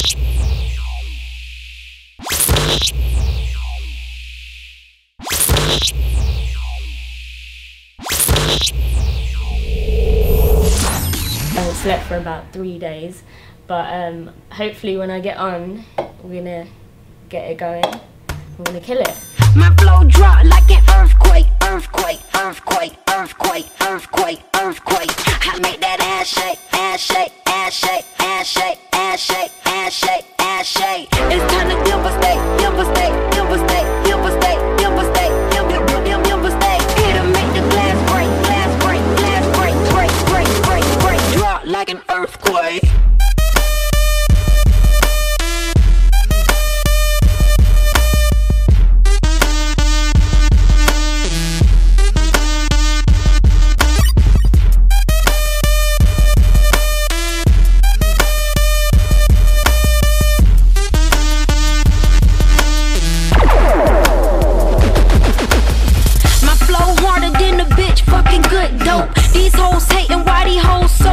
I slept for about 3 days, but hopefully when I get on, we're gonna get it going. We're gonna kill it. My flow drop like an earthquake, earthquake, earthquake, earthquake, earthquake, earthquake. I make that ass shake, ass shake, ass shake, ass shake, ass shake, ass shake, ass shake. It's time to devastate, devastate, devastate, devastate, devastate, devastate. It'll make the glass break, glass break, glass break, break, break, break, break. Drop like an earthquake. These hoes hating, why these hoes